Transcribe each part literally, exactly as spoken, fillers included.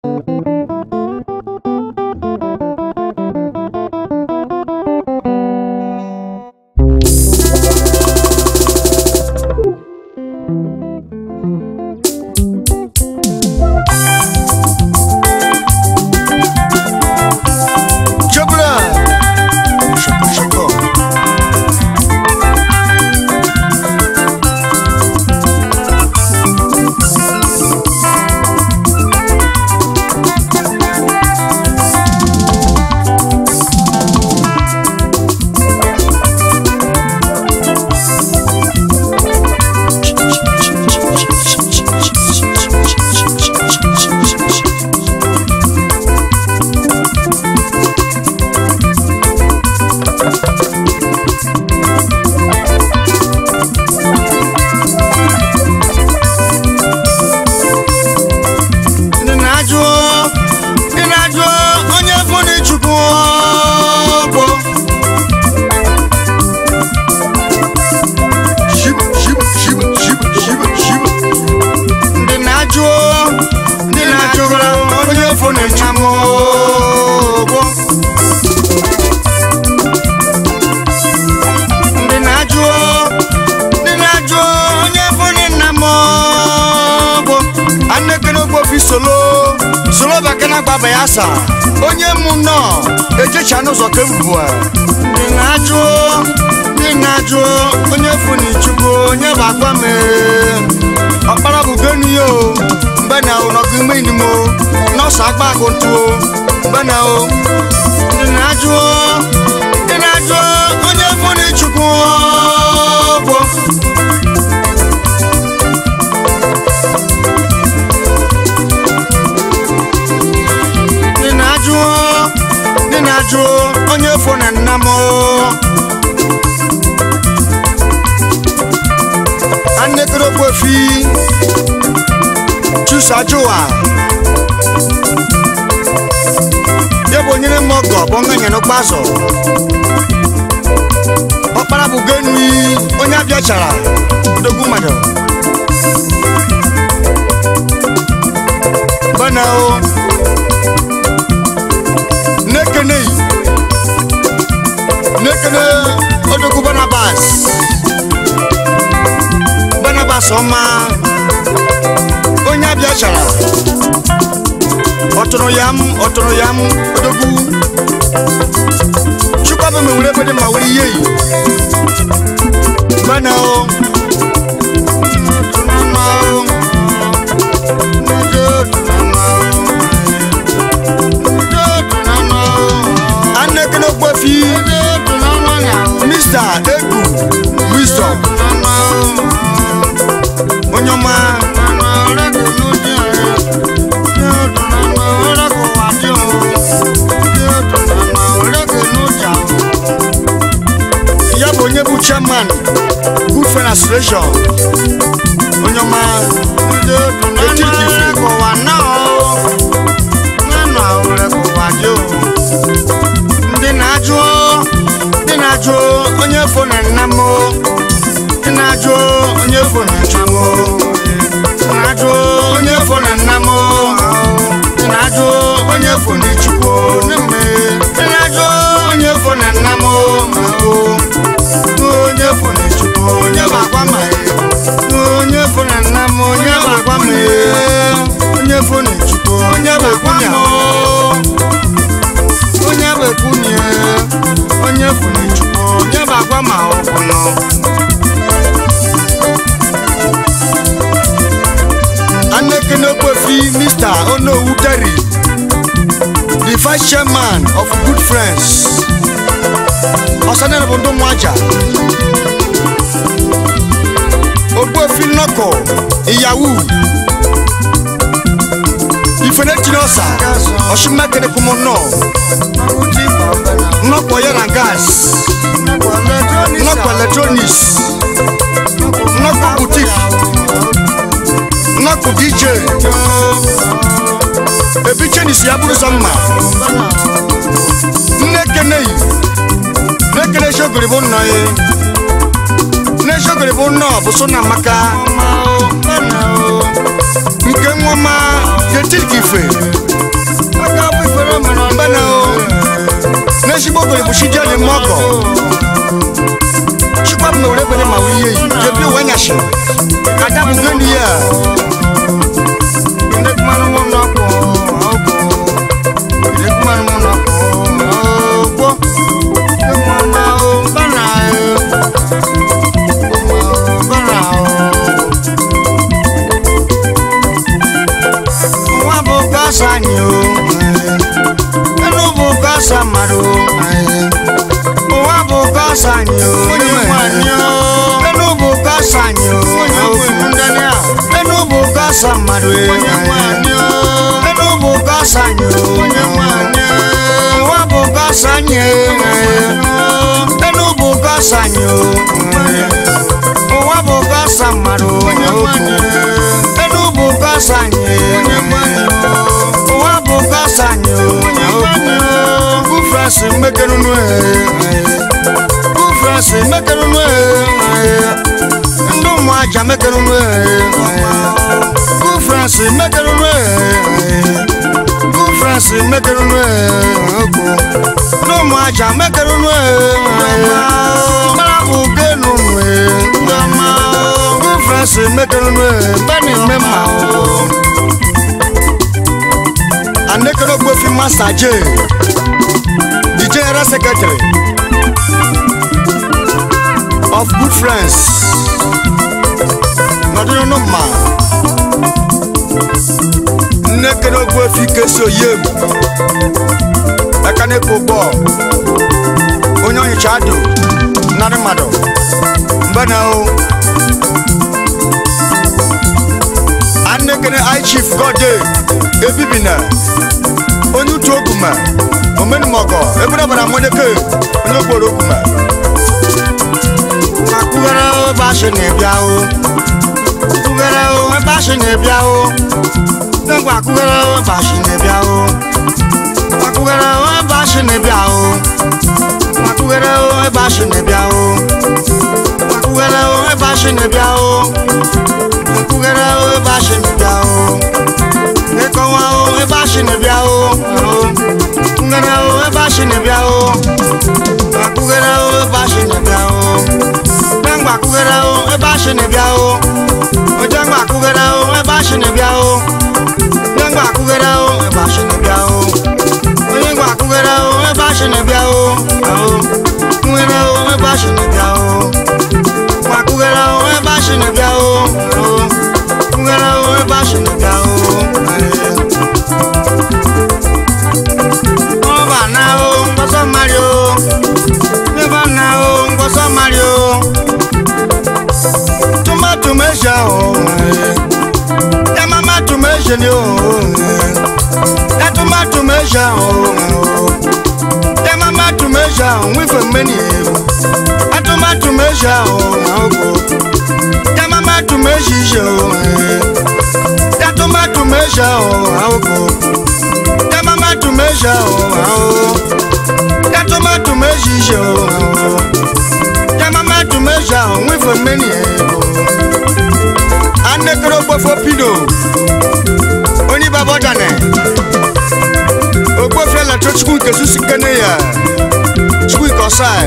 Solo, solo bakana baba yasa. Onye muno, eje chano zo kembuwa. Ninajo, ninajo, onye funi chugo, onye bakwa me. Opara bugeni yo, mbana o nokume inimo, no sagba kontuo, mbana o. Ninajo, ninajo, onye funi chugo. Ninajo, onye fone namo. Ane kuro kofi, chusa joa. Yebo nyene mogo, bonga nyeno baso. Opara bugenui, onye abiachara, dogu mado. Banao. Nekene Nekene Odogu Barnabas Barnabas Oma Onya Biachara Otono yam Otono yam Odogu Chukwa me urebe de mawuri yeyi Banao Tunamao Nojo Tunamao Mister Egu Wisdom Onyoma Yabo Nyebu Chairman Good Friend Association Onyoma Ndinajo Ndinajo onye fone namo Ndinajo onye fone chamo Ndinajo onye fone namo Ndinajo onye fone chuko neme Ndinajo onye fone namo Onye fone chuko onye bakwa mai Onye fone namo onye bakwa mai Onye fone chuko onye bakwa mai Onye bekunye, onye funi chuko, onye bagwa ma okono. Aneke no kofi Mister Ono Udari, the vice chairman of Good Friends. Osane na bondo mwaja. Okofi noko, iyawu. Ifenetinosa, Oshimekene kumono. Noko yera gas, noko electronics, noko boutique, noko D J. Ebiche ni siyaburu sama. Nekene, nekene shogiri bono ye. Ne shogiri bono busona maka. Nke mwoma yetil kife. Nesi boko ni bushidi ni moko. Chukwa me urebe ni mawiye. Jebi wenyashi. Adabu gani ya. Ine kumanu mwana ko. Ine kumanu mwana ko. Mwana o bana. Bana. Wabo kasanyo. Eno kasa maro. Wabo kasanyo. Eno kasanyo. Eno kasa maro. Eno kasanyo. Wabo kasanyo. Eno kasanyo. Wabo kasa maro. Eno kasanyo. Wabo kasanyo. Kufrasi mekenu nwe. Kufrasi mekenu nwe. Ndo mwaja mekenu nwe. Kufrasi mekenu nwe. Kufrasi mekenu nwe. Ndo mwaja mekenu nwe. Marabu genu nwe. Kufrasi mekenu nwe. Bani mema. Anekeno Gbofi Master J, the General Secretary of Good Friends. Nadino no ma. Nekeno Gbofi Keso Yem. Akane Popo. Onyo Ichado. Nare Mado. Mbana o. Anekene I Chief Gode. Ebibina. Onyu toguma omenu moko ebuna bara modeke onyu gboro kuma makugara ba se ne bia o kugara o ba se ne bia o ngwa kugara ba se ne bia o makugara ba se ne bia o makugara ba se ne bia o makugara ba se ne bia o makugara ba se ne bia o Ekowa o eba shine bia o ngara o eba shine bia o akugara o eba shine bia o dangba akugara o eba shine bia o ojangba akugara o eba shine bia o dangba akugara o eba shine bia o oyengba akugara o eba shine bia o ngara o eba shine bia o akugara o eba shine bia o ngara o eba shine bia o Mario, never now, go some Mario. Tomato measure, yeah, mamma to measure you. That tomato measure, yeah, mamma to measure with a many. A tomato measure, yeah, mamma to measure you. That tomato measure, yeah, mamma to measure. Tomato measure, yeah, mama to measure with a many. And the crop of a pido, only Babodane. Obofella to school, Kasukanea, squeak or side.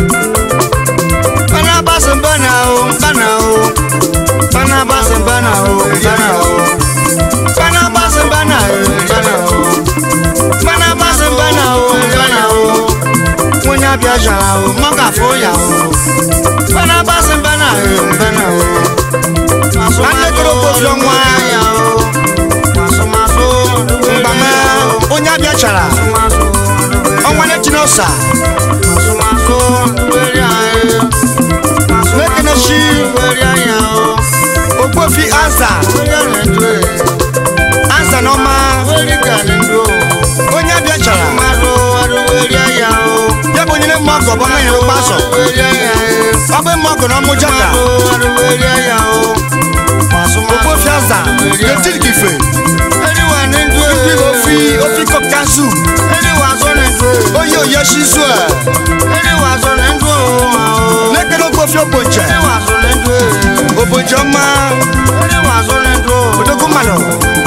Banabas and Banao, Banao, Banabas and Banao, Banao, Banabas and Banao, Banao, Banabas and Banao, Banao. Monya biaja o manga foya o bana base bana bana o maso ane kro ko fio nwa ya o maso maso mbama onya biacha onwa na tinosa maso maso weri ae maso lekene shi weri ya o Gbofi answer answer no ma weri galendo onya biacha maso weri ya o Yabonyine moko bona yo paso. Abe moko na mujaka. Gbofi answer. Yetil gife. Anyone ndo e ofi ofi kokansu. Anyone so ndo. Oyo yeshizo. Anyone so ndo. Nekelo Gbofi oponche. Anyone so ndo. Oponche ma. Anyone so ndo. Odokumano.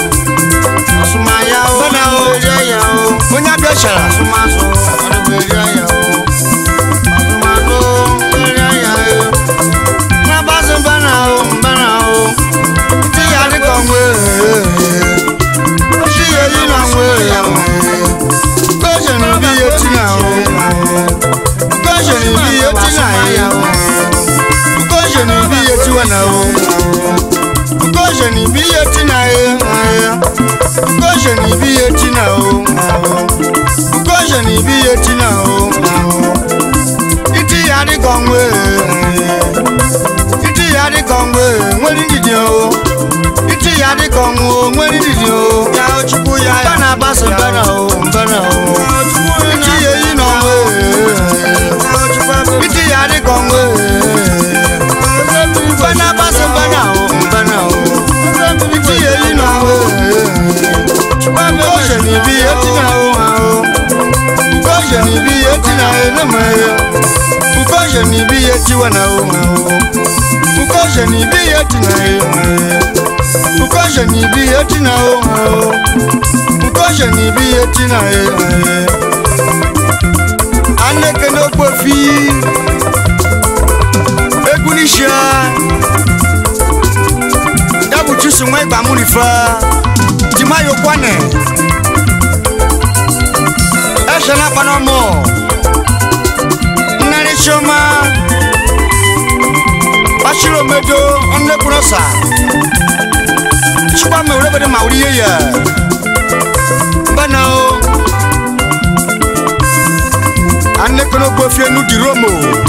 Asuma ya o. Bona o. Monya biashara. Asuma so. Ukoje ni bi etina o. Ukoje ni bi etina o. Iti yari gongwe. Iti yari gongwe. Nweri didi o. Iti yari gongwe. Nweri didi o. Ya ochukwu ya ya. Bana basu bana o. Bana o. Iti yeyi no we. Iti yari gongwe. Bana basu bana o. Bana o. Iti yeyi no we. Ukoje ni bi etina o. Ukoje ni bi etina e me. Ukoje ni bi etiwa na o. Ukoje ni bi etina e. Ukoje ni bi etina o. Ukoje ni bi etina e. Aneke no gbofi. Egunisha. Dabu chisu mwe gba munifa. Timayo kwane. Eshana panomo. Nari shoma. Bashiro medo onne kunosa. Chukwa me urebe de mauriye ya. Banao. Anne kono gbofi enu di Romo.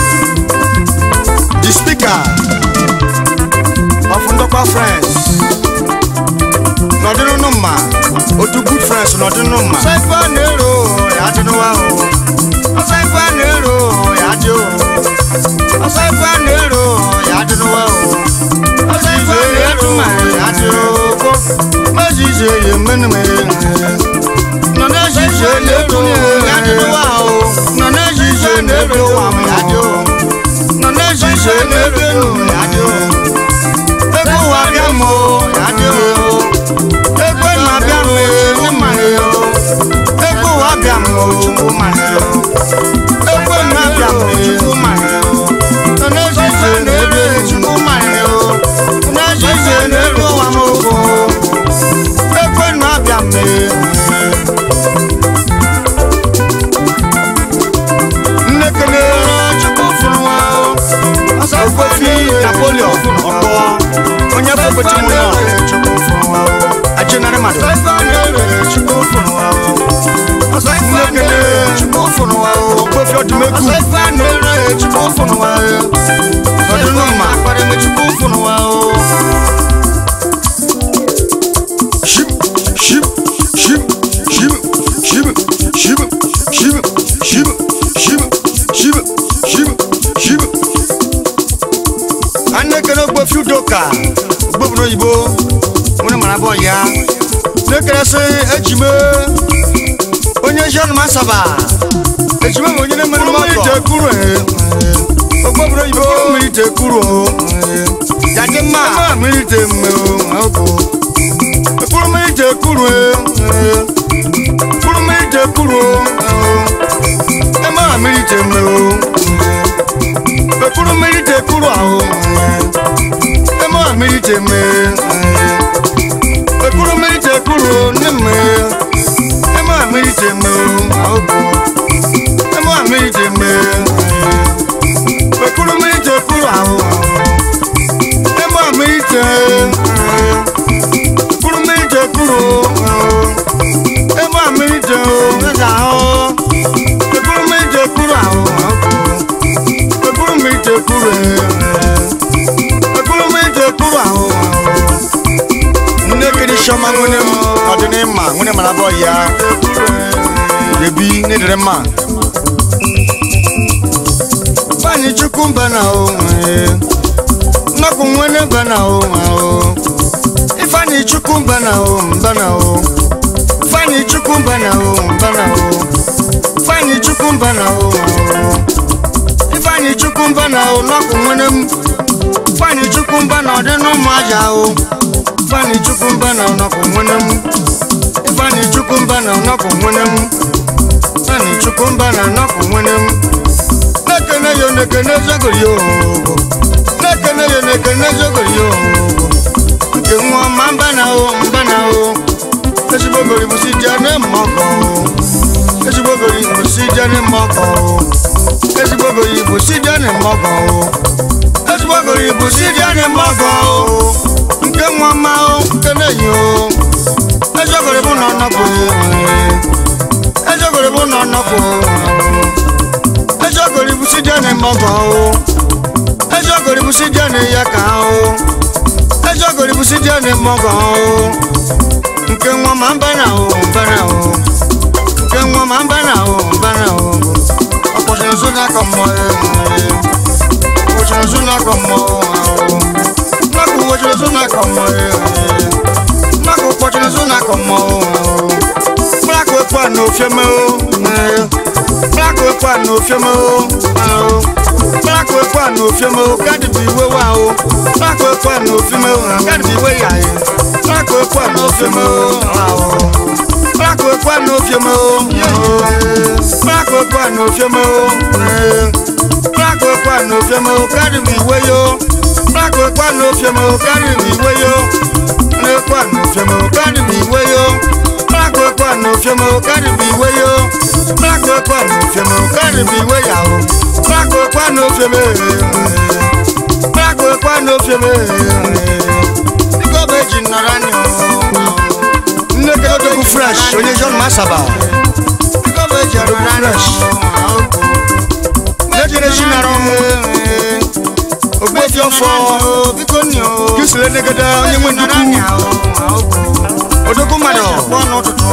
The speaker of Ndokwa Friends. Nodino noma. Otu good friends nodino noma. Saifa nero ya dino wa o. Saifa nero ya dio. Saifa nero ya dino wa o. Saifa nero ya dio ko. Majije ye menme. Nona jije nero ya dino wa o. Nona jije nero wa ya dio. Nona jije nero ya dio. Eko wa biamo ya dio. Eko na biamo ni mayo. Eko wa biamo chukwu mayo. Eko na biamo chukwu mayo. Nona jije nero chukwu mayo. Nona jije nero wa moko. Eko na biamo. Nekene chukwu funwa. Okofi Napoleon ọkọ onye fọbọchi mụ nọ ajịnarị mmadụ nnekene Okofi ọdụmegwu ọdụnụma ship ship ship ship ship ship ship ship ship ship ship ship Aneke no gbofi udoka gbogbo oyibo wona marabo ya nekere se ejime onye jean masaba ejime onye ne menu moto te kuru e gbogbo oyibo mi te kuru yade ma mi te me o ogo kuru mi te kuru e kuru mi te kuru e ma mi te me o Ekuru merite kuru aho. Emo merite me. Ekuru merite kuru ne me. Emo merite me aho. Emo merite me. Ekuru merite kuru aho. Emo merite. Ekuru merite kuru. Emo merite aho. Ekuru merite kuru aho. Ekuru merite kuru Ekuru merite kuru aho Nnekiri shoma ngune ọdịnị mma ngune marabọ ya Debi nedere mma Fani chukwu mbana o Nnakwu nwene mbana o Ifani chukwu mbana o mbana o Fani chukwu mbana o mbana o Fani chukwu mbana o Fani chukumba na o nọkụ nwere m Fani chukumba na ọdịnụ ụmụ aja o Fani chukumba na ọnọkụ nwere m Fani chukumba na ọnọkụ nwere m Fani chukumba na ọnọkụ nwere m Nekene yo nekene zogori yo Nekene yo nekene zogori yo Nke nwa ma mba na o mba na o Ezibogori bụ si jane mmọkọ Ezibogori bụ si jane mmọkọ Ezibogori bụ si jane mmọkọ Ezibogori bụ si jane mmọkọ Nke nwa ma o nkene yo ejogore bụ na ọnọpụ ejogore bụ na ọnọpụ ejogore bụ si dị na mọgọ ejogore bụ si dị na ya ka ejogore bụ si dị na mọgọ nke nwa ma mba na o mba na o nke nwa ma mba na o mba na o ọkpọchara nso n'aka mmụọ ọkpọchara nso n'aka mmụọ mmakụ ọkpọchara nso n'aka mmụọ mmakụ ọkpọchara nso n'aka mmụọ mmakụ ekwe a n'ofie mee mmakụ ekwe a n'ofie mee mmakụ ekwe a n'ofie mee gadị bụ iwe wa o mmakụ ekwe a n'ofie mee gadị bụ iwe ya mmakụ ekwe a n'ofie mee mmakụ ekwe a n'ofie mee mmakụ ekwe a n'ofie mee mmakụ ekwe a n'ofie mee gadị bụ iwe yo mmakụ ekwe a n'ofie mee gadị bụ iwe yo ekwe a n'ofie mee gadị bụ iwe yo mmakụ ekwe a n'ofie mee gadị bụ iwe yo mmakụ ekwe a n'ofie mee gadị bụ iwe ya o mmakụ ekwe a n'ofie mee mmakụ ekwe a n'ofie mee ikobe ji nọrọ anyị nne kedu fresh onye John Masaba ikobe ji nọrọ fresh lejere ji nọrọ ogbefi ọfọ biko nyo kisile negede onye nwe nduku odogwu mmadụ ọnụ ụtụtụ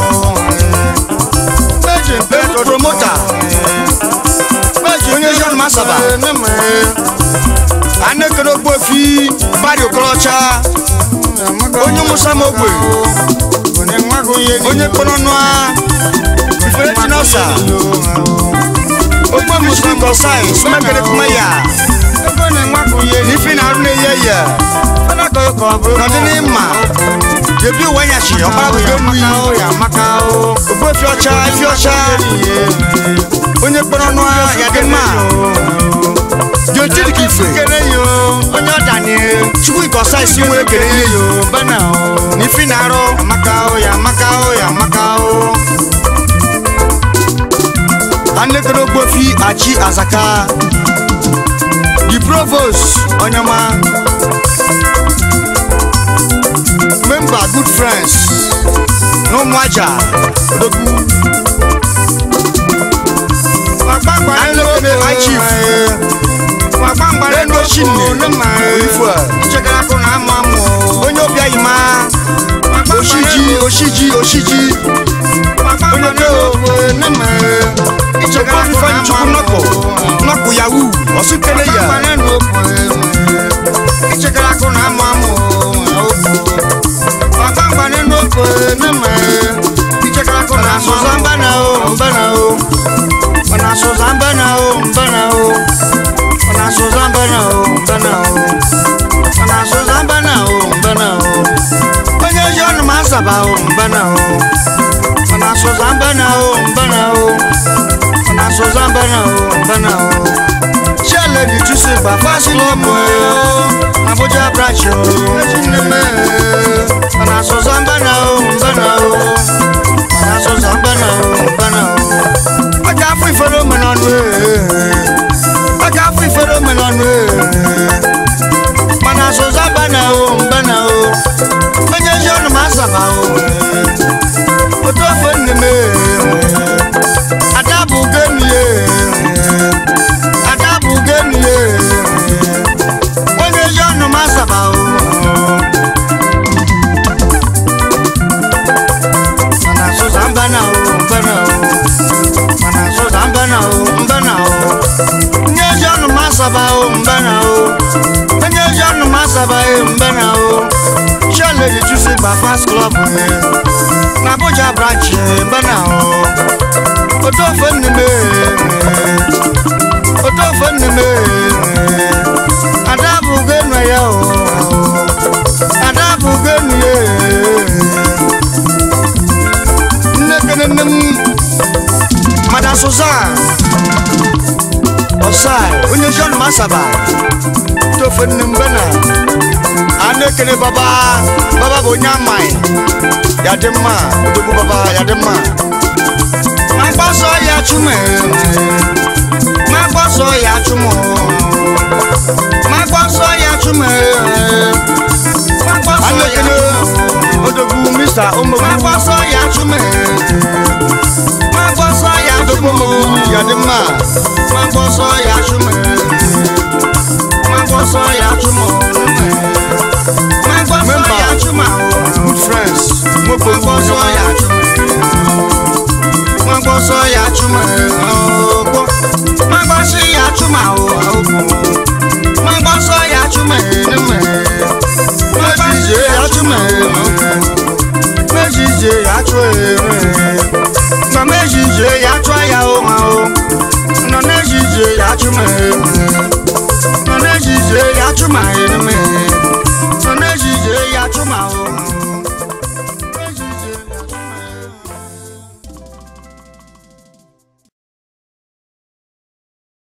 eji mpe promota eji onye John Masaba ane kedu ogbefi bari okorocha onye musa mogwe onye kpọrọ nụa ifere chinosa ogbe musa kọsai smekere kuma ya ifi na arụ na-eye ya nọdị n'ịma debi uwe nyachi ọkpara bụgo nri ogbe efi ọcha efi ọcha onye kpọrọ nụa ya dị mma Jotiri kife onye ọdani chukwu ikosa isi nwere kere ihe yo bana o n'ifi na arụ amaka o ya amaka o ya amaka o anekere ogbofi achi azaka the provost onyama member good friends no mwaja odogwu anekere high chief enu ochine ifo chekara na ama amụ onye obi ayima oshiji oshiji oshiji onye ko neme ichekara fifa nchukwu nọkụ nọkụ yawu osukele ya ichekara na ama amụ ọgbangba nenu oko neme ichekara na asụza mbana o mbana o mana asụza mbana o mbana o Mana sozambana o mbana o Mana sozambana o mbana o Onye John Masaba o mbana o Mana sozambana o mbana o Mana sozambana o mbana o Chele di tusi ba fasi lomo Abuja branch o Ejineme Mana sozambana o mbana o Mana sozambana o mbana o Aja afu ifero menanwe Aja fi fero melanu mana so zabana o mbana o onye John Masaba o oto fenne me adabu genie adabu genie onye John Masaba o mana so zabana o mbana o mana so zabana o mbana o John Masaba o mbana o onye John Masaba e mbana o chale di tusi ba fast club na Abuja branch mbana o oto fenne me oto fenne me adabu genu ya o adabu genu ye nekenem Madam Susan Osai onye John Masaba to fenne mbana anekene baba baba bo nyamai ya demma odogu baba ya demma magbaso ya chume magbaso ya chumo magbaso ya chume magbaso anekene odogu Mister Omo Magboso ya chume Magboso ya chume Yadima Magboso ya chume Magboso ya chume Magboso ya chume Good friends Magboso ya chume Magboso ya chume Magboso ya chume Magboso ya chume Mejije ya chume Mejije ya chwe Na mejije ya chwa ya o o Na mejije ya chume Na mejije ya chume